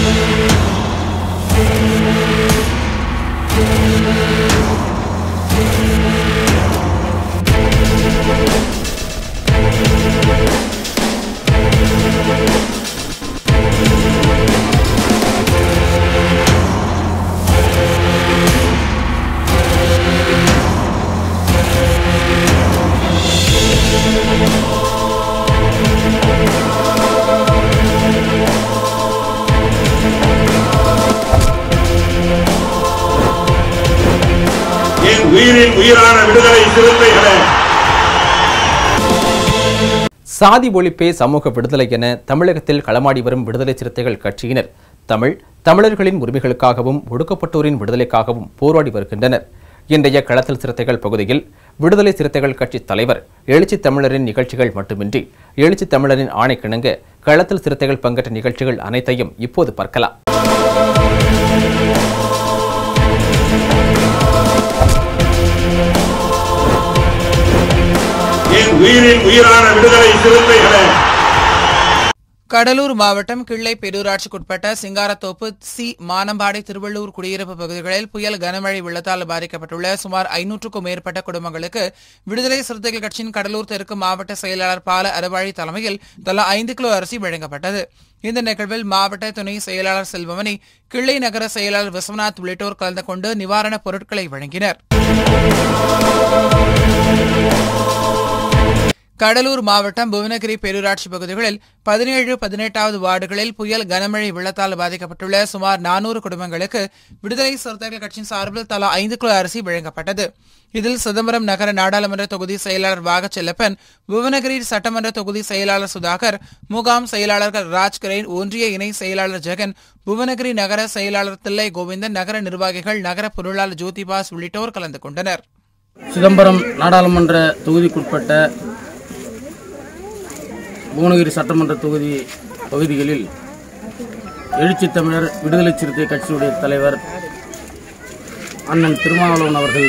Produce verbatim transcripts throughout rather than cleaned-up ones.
உயிரின் உயிரான விடுதலை சிறுத்தைகளே. சாதி ஒழிப்பே சமூக விடுதலை என தமிழகத்தில் களமாடி வரும் விடுதலை சிறுத்தைகள் கட்சியினர் தமிழ் தமிழர்களின் உரிமைகளுக்காகவும் ஒடுக்கப்பட்டோரின் விடுதலைக்காகவும் போராடி வருகின்றனர். இன்றைய களத்தில் சிறுத்தைகள் பகுதியில் விடுதலை சிறுத்தைகள் கட்சி தலைவர் எழுச்சி தமிழரின் நிகழ்ச்சிகள் மட்டுமின்றி எழுச்சி தமிழரின் ஆணைக்கிணங்க களத்தில் சிறுத்தைகள் பங்கேற்ற நிகழ்ச்சிகள் அனைத்தையும் இப்போது பார்க்கலாம். உயிரின் உயிரான விடுதலை சிறுத்தைகளே. கடலூர் மாவட்டம் கிள்ளை பேரூராட்சிக்குட்பட்ட சிங்காரத்தோப்பு, சி மானம்பாடி, திருவள்ளூர் குடியிருப்பு பகுதிகளில் புயல் கனமழை வெள்ளத்தால் பாதிக்கப்பட்டுள்ள சுமார் ஐநூற்றுக்கும் மேற்பட்ட குடும்பங்களுக்கு விடுதலை சிறுத்தைகள் கட்சியின் கடலூர் தெற்கு மாவட்ட செயலாளர் பால அறவாழி தலைமையில் தலா ஐந்து கிலோ அரிசி வழங்கப்பட்டது. இந்த நிகழ்வில் மாவட்ட துணை செயலாளர் செல்வமணி, கிள்ளை நகர செயலாளர் விஸ்வநாத் உள்ளிட்டோர் கலந்து கொண்டு நிவாரணப் பொருட்களை வழங்கினர். கடலூர் மாவட்டம் புவனகிரி பேரூராட்சி பகுதிகளில் பதினேழு பதினெட்டாவது வார்டுகளில் புயல் கனமழை வெள்ளத்தால் பாதிக்கப்பட்டுள்ள சுமார் நானூறு குடும்பங்களுக்கு விடுதலை சிறுத்தைகள் கட்சியின் சார்பில் தலா ஐந்து கிலோ அரிசி வழங்கப்பட்டது. இதில் சிதம்பரம் நகர நாடாளுமன்ற தொகுதி செயலாளர் வாகச்செல்லப்பன், புவனகிரி சட்டமன்ற தொகுதி செயலாளர் சுதாகர், முகாம் செயலாளர்கள் ராஜ்கிரேன், ஒன்றிய இணை செயலாளர் ஜெகன், புவனகிரி நகர செயலாளர் தில்லை கோவிந்தன், நகர நிர்வாகிகள், நகர பொருளாளர் ஜோதிபாஸ் உள்ளிட்டோர் கலந்து கொண்டனர். சிதம்பரம் நாடாளுமன்ற தொகுதிக்குட்பட்ட புவனகிரி சட்டமன்ற தொகுதி பகுதிகளில் எழுச்சி தமிழர் விடுதலை சிறுத்தை கட்சியுடைய தலைவர் அண்ணன் திருமாவளவன் அவர்கள்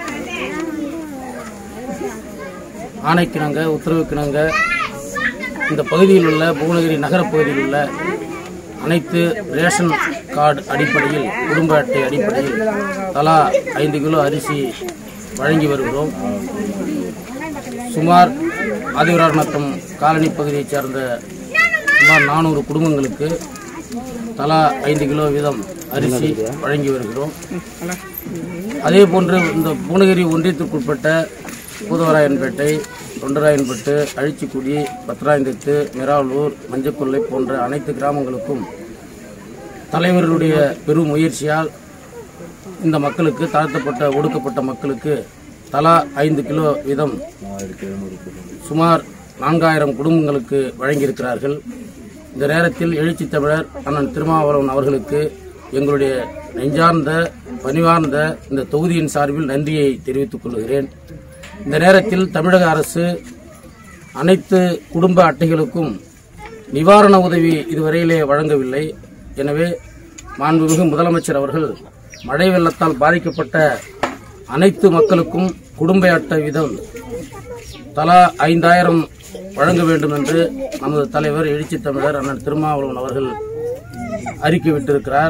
ஆணைக்கிணங்க உத்தரவுக்கிணங்க இந்த பகுதியில் உள்ள புவனகிரி நகர பகுதியில் உள்ள அனைத்து ரேஷன் கார்டு அடிப்படையில், குடும்ப அட்டை அடிப்படையில் தலா ஐந்து கிலோ அரிசி வழங்கி வருகிறோம். சுமார் ஆதிவராநத்தம் காலனி பகுதியைச் சேர்ந்த சுமார் நானூறு குடும்பங்களுக்கு தலா ஐந்து கிலோ வீதம் அரிசி வழங்கி வருகிறோம். அதே போன்று இந்த புவனகிரி ஒன்றியத்திற்குட்பட்ட பூதவராயன்பேட்டை, தொண்டராயன்பட்டு, அழிச்சிக்குடி, பத்ராயந்தத்து, மிராலூர், மஞ்சக்கொல்லை போன்ற அனைத்து கிராமங்களுக்கும் தலைவர்களுடைய பெரும் முயற்சியால் இந்த மக்களுக்கு, தாழ்த்தப்பட்ட ஒடுக்கப்பட்ட மக்களுக்கு தலா ஐந்து கிலோ வீதம் சுமார் நான்காயிரம் குடும்பங்களுக்கு வழங்கியிருக்கிறார்கள். இந்த நேரத்தில் எழுச்சி தமிழர் அண்ணன் திருமாவளவன் அவர்களுக்கு எங்களுடைய நெஞ்சார்ந்த பணிவார்ந்த இந்த தொகுதியின் சார்பில் நன்றியை தெரிவித்துக் கொள்கிறேன். இந்த நேரத்தில் தமிழக அரசு அனைத்து குடும்ப அட்டைகளுக்கும் நிவாரண உதவி இதுவரையிலே வழங்கவில்லை. எனவே மாண்புமிகு முதலமைச்சர் அவர்கள் மழை வெள்ளத்தால் பாதிக்கப்பட்ட அனைத்து மக்களுக்கும் குடும்ப அட்டை வீதம் தலா ஐந்தாயிரம் வழங்க வேண்டும் என்று நமது தலைவர் எழுச்சி தமிழர் அண்ணன் திருமாவளவன் அவர்கள் அறிக்கை விட்டிருக்கிறார்.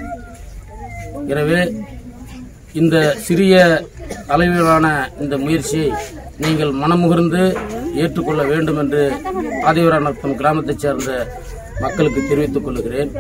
எனவே இந்த சிறிய அளவிலான இந்த முயற்சியை நீங்கள் மனமுகர்ந்து ஏற்றுக்கொள்ள வேண்டும் என்று ஆதிவராநத்தம் கிராமத்தைச் சேர்ந்த மக்களுக்கு தெரிவித்துக் கொள்கிறேன்.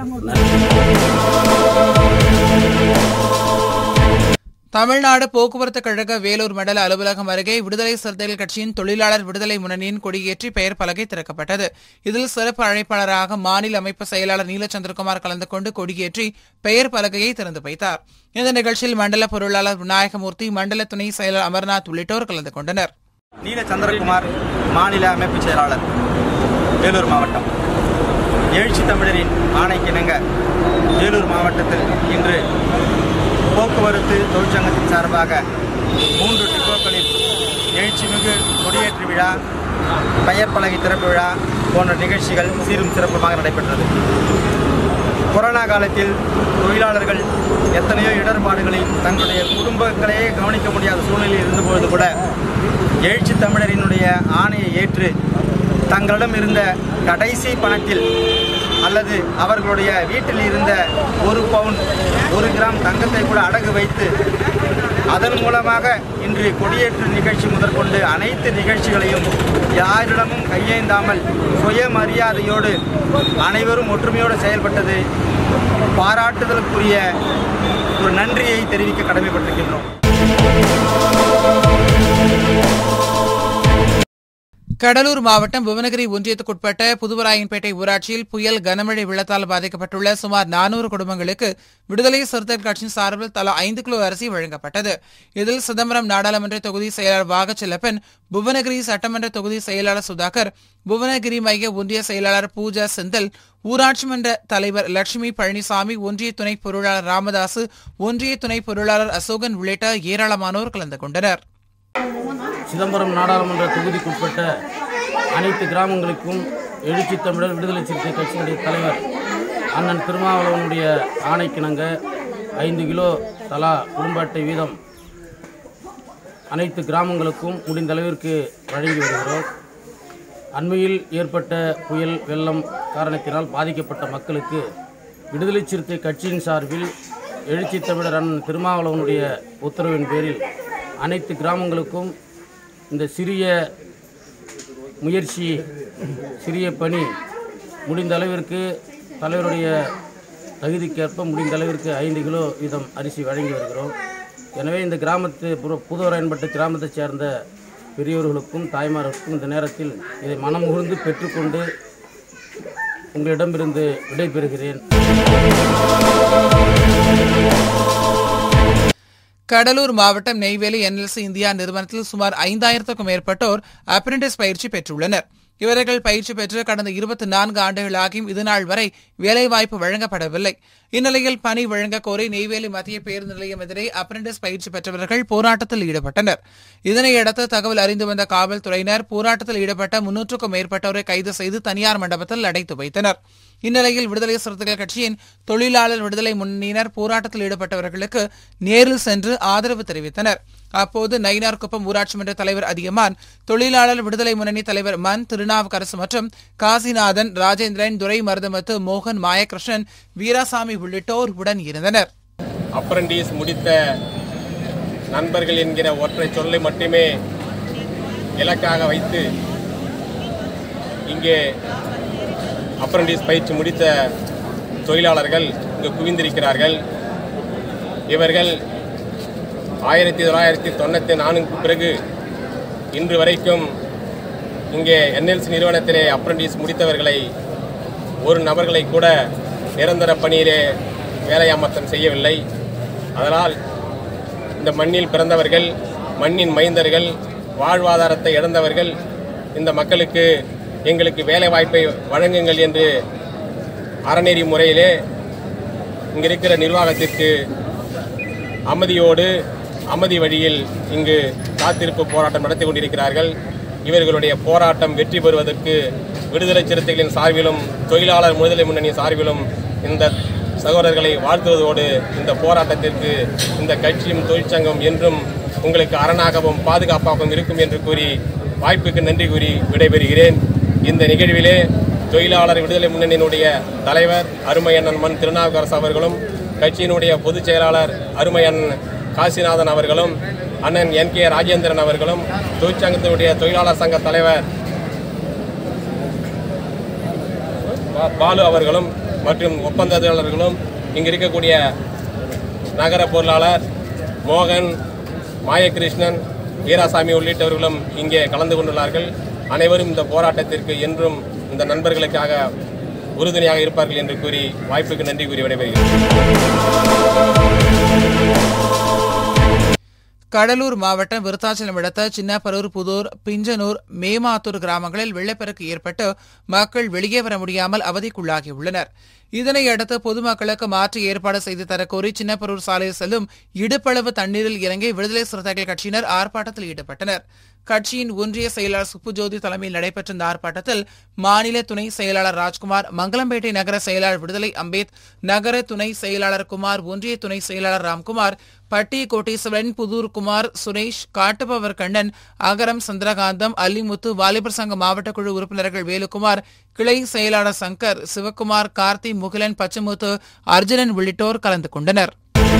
தமிழ்நாடு போக்குவரத்து கழக வேலூர் மண்டல அலுவலகம் அருகே விடுதலை சிறுத்தைகள் கட்சியின் தொழிலாளர் விடுதலை முன்னணியின் கொடியேற்றி பெயர் பலகை திறக்கப்பட்டது. இதில் சிறப்பு அழைப்பாளராக மாநில அமைப்பு செயலாளர் நீலச்சந்திரகுமார் கலந்து கொண்டு கொடியேற்றி பெயர் பலகையை திறந்து வைத்தார். இந்த நிகழ்ச்சியில் மண்டல பொருளாளர் விநாயகமூர்த்தி, மண்டல துணை செயலர் அமர்நாத் உள்ளிட்டோர் கலந்து கொண்டனர். நீலச்சந்திரகுமார், மாநில அமைப்பு செயலாளர், வேலூர் மாவட்டம். எழுச்சி தமிழரின் ஆணைக்கிணங்க வேலூர் மாவட்டத்தில் இன்று போக்குவரத்து தொழிற்சங்கத்தின் சார்பாக மூன்று டிப்போக்களில் எழுச்சிமிகு கொடியேற்று விழா, பெயர் பலகை திறப்பு விழா போன்ற நிகழ்ச்சிகள் சீரும் சிறப்புமாக நடைபெற்றது. கொரோனா காலத்தில் தொழிலாளர்கள் எத்தனையோ இடர்பாடுகளில் தங்களுடைய குடும்பங்களையே கவனிக்க முடியாத சூழ்நிலையில் இருந்தபொழுது கூட எழுச்சி தமிழரினுடைய ஆணையை ஏற்று தங்களிடம் இருந்த கடைசி பணத்தில் அல்லது அவர்களுடைய வீட்டில் இருந்த ஒரு பவுன் ஒரு கிராம் தங்கத்தை கூட அடகு வைத்து அதன் மூலமாக இன்று கொடியேற்று நிகழ்ச்சி முதற்கொண்டு அனைத்து நிகழ்ச்சிகளையும் யாரிடமும் கையேந்தாமல் சுயமரியாதையோடு அனைவரும் ஒற்றுமையோடு செயல்பட்டது பாராட்டுதலுக்குரிய ஒரு நன்றியை தெரிவிக்க கடமைப்பட்டிருக்கின்றோம். கடலூர் மாவட்டம் புவனகிரி ஒன்றியத்துக்குட்பட்ட புதுவராயன்பேட்டை ஊராட்சியில் புயல் கனமழை வெள்ளத்தால் பாதிக்கப்பட்டுள்ள சுமார் நானூறு குடும்பங்களுக்கு விடுதலை சிறுத்தைகள் கட்சியின் சார்பில் தலா ஐந்து கிலோ அரிசி வழங்கப்பட்டது. இதில் சிதம்பரம் நாடாளுமன்ற தொகுதி செயலாளர் வாகச்செல்லப்பன், புவனகிரி சட்டமன்ற தொகுதி செயலாளர் சுதாகர், புவனகிரி மைய ஒன்றிய செயலாளர் பூஜா செந்தில், ஊராட்சி மன்ற தலைவர் லட்சுமி பழனிசாமி, ஒன்றிய துணை பொருளாளர் ராமதாசு, ஒன்றிய துணை பொருளாளர் அசோகன் உள்ளிட்ட ஏராளமானோர் கலந்து கொண்டனர். சிதம்பரம் நாடாளுமன்ற தொகுதிக்குட்பட்ட அனைத்து கிராமங்களுக்கும் எழுச்சி தமிழர் விடுதலை சிறுத்தை கட்சியினுடைய தலைவர் அண்ணன் திருமாவளவனுடைய ஆணைக்கிணங்க ஐந்து கிலோ தலா குடும்ப அட்டை வீதம் அனைத்து கிராமங்களுக்கும் முடிந்த அளவிற்கு வழங்கி வருகிறோம். அண்மையில் ஏற்பட்ட புயல் வெள்ளம் காரணத்தினால் பாதிக்கப்பட்ட மக்களுக்கு விடுதலை சிறுத்தை கட்சியின் சார்பில் எழுச்சி தமிழர் அண்ணன் திருமாவளவனுடைய உத்தரவின் பேரில் அனைத்து கிராமங்களுக்கும் இந்த சிறிய முயற்சி சிறிய பணி முடிந்த அளவிற்கு தலைவருடைய தகுதிக்கேற்ப முடிந்த அளவிற்கு ஐந்து கிலோ வீதம் அரிசி வழங்கி வருகிறோம். எனவே இந்த கிராமத்து புதுவராயன்பட்டு கிராமத்தைச் சேர்ந்த பெரியோர்களுக்கும் தாய்மார்களுக்கும் இந்த நேரத்தில் இதை மனமுகர்ந்து பெற்றுக்கொண்டு உங்களிடமிருந்து விடைபெறுகிறேன். கடலூர் மாவட்டம் நெய்வேலி என்எல்சி இந்தியா நிறுவனத்தில் சுமார் ஐந்தாயிரத்துக்கும் மேற்பட்டோர் அப்ரெண்டிஸ் பயிற்சி பெற்றுள்ளனர். இவர்கள் பயிற்சி பெற்று கடந்த இருபத்தி நான்கு ஆண்டுகளாகியும் இதுநாள் வரை வேலைவாய்ப்பு வழங்கப்படவில்லை. இந்நிலையில் பணி வழங்க கோரி நெய்வேலி மத்திய பேருந்து நிலையம் எதிரே அப்ரெண்டிஸ் பயிற்சி பெற்றவர்கள் போராட்டத்தில் ஈடுபட்டனர். இதனையடுத்து தகவல் அறிந்து வந்த காவல்துறையினர் போராட்டத்தில் ஈடுபட்ட முன்னூற்றுக்கும் மேற்பட்டோரை கைது செய்து தனியார் மண்டபத்தில் அடைத்து வைத்தனர். இந்நிலையில் விடுதலை சிறுத்தைகள் கட்சியின் தொழிலாளர் விடுதலை முன்னணியினர் போராட்டத்தில் ஈடுபட்டவர்களுக்கு நேரில் சென்று ஆதரவு தெரிவித்தனர். அப்போது நயினார்குப்பம் ஊராட்சி மன்ற தலைவர் அதியமான், தொழிலாளர் விடுதலை முன்னணி தலைவர் மன் திருநாவுக்கரசு மற்றும் காசிநாதன், ராஜேந்திரன், துரை மருதமத்து, மோகன், மாயகிருஷ்ணன், வீராசாமி உள்ளிட்டோர் உடன் இருந்தனர். அப்ரண்டிஸ் முடித்த நண்பர்கள் என்கிற ஒற்றை சொல்லை மட்டுமே இலக்காக வைத்து இங்கே அப்ரண்டிஸ் பயிற்சி முடித்த தொழிலாளர்கள் இங்கு குவிந்திருக்கிறார்கள். இவர்கள் ஆயிரத்தி தொள்ளாயிரத்தி தொண்ணூற்றி நான்குக்கு பிறகு இன்று வரைக்கும் இங்கே என்எல்சி நிறுவனத்திலே அப்ரண்டிஸ் முடித்தவர்களை ஒரு நபர்களை கூட நிரந்தர பணியிலே வேலையமர்த்தம் செய்யவில்லை. அதனால் இந்த மண்ணில் பிறந்தவர்கள், மண்ணின் மைந்தர்கள், வாழ்வாதாரத்தை இழந்தவர்கள் இந்த மக்களுக்கு எங்களுக்கு வேலை வாய்ப்பை வழங்குங்கள் என்று அறநெறி முறையிலே இங்கு இருக்கிற நிர்வாகத்திற்கு அமைதியோடு அமைதி வழியில் இங்கு காத்திருப்பு போராட்டம் நடத்தி கொண்டிருக்கிறார்கள். இவர்களுடைய போராட்டம் வெற்றி பெறுவதற்கு விடுதலை சிறுத்தைகளின் சார்பிலும் தொழிலாளர் விடுதலை முன்னணி சார்பிலும் இந்த சகோதரர்களை வாழ்த்துவதோடு இந்த போராட்டத்திற்கு இந்த கட்சியும் தொழிற்சங்கம் என்றும் உங்களுக்கு அரணாகவும் பாதுகாப்பாகவும் இருக்கும் என்று கூறி வாய்ப்புக்கு நன்றி கூறி விடைபெறுகிறேன். இந்த நிகழ்விலே தொழிலாளர் விடுதலை முன்னணியினுடைய தலைவர் அருமையண்ணன் மன் திருநாவுக்கரசு அவர்களும், கட்சியினுடைய பொதுச் செயலாளர் அருமையண்ணன் காசிநாதன் அவர்களும், அண்ணன் என் கே ராஜேந்திரன் அவர்களும், தொழிற்சங்கத்தினுடைய தொழிலாளர் சங்க தலைவர் பாலு அவர்களும் மற்றும் ஒப்பந்த தொழிலாளர்களும், இங்கு இருக்கக்கூடிய நகர பொருளாளர் மோகன், மாயகிருஷ்ணன், வீராசாமி உள்ளிட்டவர்களும் இங்கே கலந்து கொண்டுள்ளார்கள். அனைவரும் இந்த போராட்டத்திற்கு என்றும் இந்த நண்பர்களுக்காக உறுதுணையாக இருப்பார்கள் என்று கூறி வாய்ப்புக்கு நன்றி கூறி விடைபெறுகிறேன். கடலூர் மாவட்டம் விருத்தாச்சலம் அடுத்த சின்னப்பரூர், புதூர், பிஞ்சனூர், மேமாத்தூர் கிராமங்களில் வெள்ளப்பெருக்கு ஏற்பட்டு மக்கள் வெளியே வர முடியாமல் அவதிக்குள்ளாகியுள்ளனர். இதனையடுத்து பொதுமக்களுக்கு மாற்று ஏற்பாடு செய்து தரக்கோரி சின்னப்பரூர் சாலையில் செல்லும் இடுப்பளவு தண்ணீரில் இறங்கி விடுதலை சிறுத்தைகள் கட்சியினர் ஆர்ப்பாட்டத்தில் ஈடுபட்டனர். கட்சியின் ஒன்றிய செயலாளர் சுப்புஜோதி தலைமையில் நடைபெற்ற இந்த ஆர்ப்பாட்டத்தில் மாநில துணை செயலாளர் ராஜ்குமார், மங்கலம்பேட்டை நகர செயலாளர் விடுதலை அம்பேத், நகர துணை செயலாளர் குமார், ஒன்றிய துணை செயலாளர் ராம்குமார், பட்டி கோட்டீஸ்வரன், புதூர் குமார், சுரேஷ், காட்டுபவர் கண்ணன், அகரம், சந்திரகாந்தம், அல்லிமுத்து, வாலிபர் சங்க மாவட்ட குழு உறுப்பினர்கள் வேலுக்குமார், கிளை செயலாளர் சங்கர், சிவக்குமார், கார்த்தி, முகிலன், பச்சமுத்து, அர்ஜுனன் உள்ளிட்டோர் கலந்து கொண்டனர்.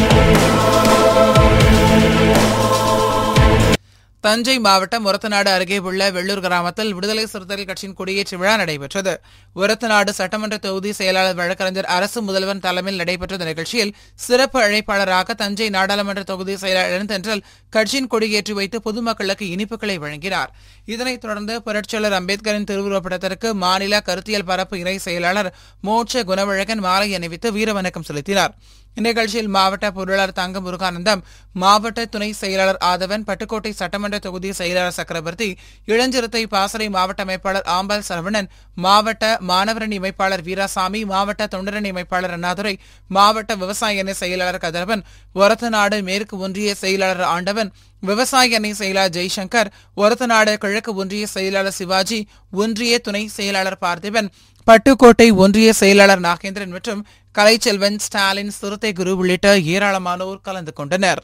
தஞ்சை மாவட்டம் ஒரத்தநாடு அருகே உள்ள வெள்ளூர் கிராமத்தில் விடுதலை சிறுத்தைகள் கட்சியின் கொடியேற்று விழா நடைபெற்றது. ஒரத்தநாடு சட்டமன்ற தொகுதி செயலாளர் வழக்கறிஞர் அரசு முதல்வன் தலைமையில் நடைபெற்ற நிகழ்ச்சியில் சிறப்பு அழைப்பாளராக தஞ்சை நாடாளுமன்ற தொகுதி செயலாளர் தென்றல் கட்சியின் கொடியேற்றி வைத்து பொதுமக்களுக்கு இனிப்புகளை வழங்கினார். இதனைத் தொடர்ந்து புரட்சியாளர் அம்பேத்கரின் திருவுருவப்படத்திற்கு மாநில கருத்தியல் பரப்பு இணை செயலாளர் மோட்ச குணவழகன் மாலை அணிவித்து வீரவணக்கம் செலுத்தினார். இந்நிகழ்ச்சியில் மாவட்ட பொருளாளர் தங்கம் முருகானந்தம், மாவட்ட துணை செயலாளர் ஆதவன், பட்டுக்கோட்டை சட்டமன்ற தொகுதி செயலாளர் சக்கரவர்த்தி, இளஞ்சிறுத்தை பாசறை மாவட்ட அமைப்பாளர் ஆம்பல் சரவணன், மாவட்ட மாணவரணி அமைப்பாளர் வீராசாமி, மாவட்ட தொண்டரணி அமைப்பாளர் அண்ணாதுரை, மாவட்ட விவசாய அணி செயலாளர் கதிரவன், ஒரத்தநாடு மேற்கு ஒன்றிய செயலாளர் ஆண்டவன், விவசாய அணி செயலாளர் ஜெய்சங்கர், ஒரத்தநாடு கிழக்கு ஒன்றிய செயலாளர் சிவாஜி, ஒன்றிய துணை செயலாளர் பார்த்திபன், பட்டுக்கோட்டை ஒன்றிய செயலாளர் நாகேந்திரன் மற்றும் கலைச்செல்வன், ஸ்டாலின், சிறுத்தை குரு உள்ளிட்ட ஏராளமானோர் கலந்து கொண்டனர்.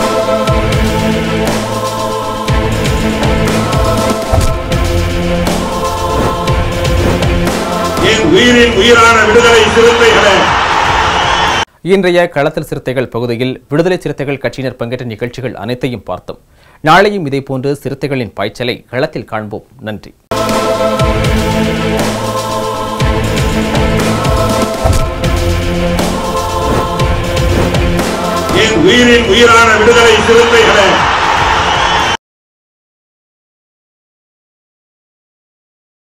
இன்றைய களத்தில் சிறுத்தைகள் பகுதியில் விடுதலை சிறுத்தைகள் கட்சியினர் பங்கேற்ற நிகழ்ச்சிகள் அனைத்தையும் பார்த்தோம். நாளையும் இதேபோன்று சிறுத்தைகளின் பாய்ச்சலை களத்தில் காண்போம். நன்றி. உயிரின் உயிரான விடுதலை சிறுத்தைகளே.